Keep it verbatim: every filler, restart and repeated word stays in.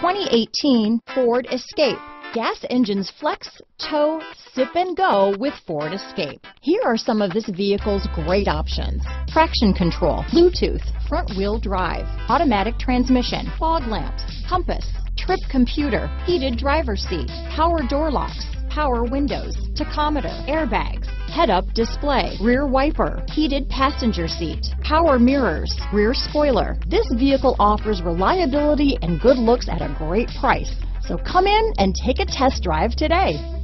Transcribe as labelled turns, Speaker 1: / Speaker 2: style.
Speaker 1: twenty eighteen Ford Escape. Gas engines flex, tow, sip and go with Ford Escape. Here are some of this vehicle's great options: traction control, Bluetooth, front wheel drive, automatic transmission, fog lamps, compass, trip computer, heated driver's seat, power door locks, power windows, tachometer, airbags, head-up display, rear wiper, heated passenger seat, power mirrors, rear spoiler. This vehicle offers reliability and good looks at a great price. So come in and take a test drive today.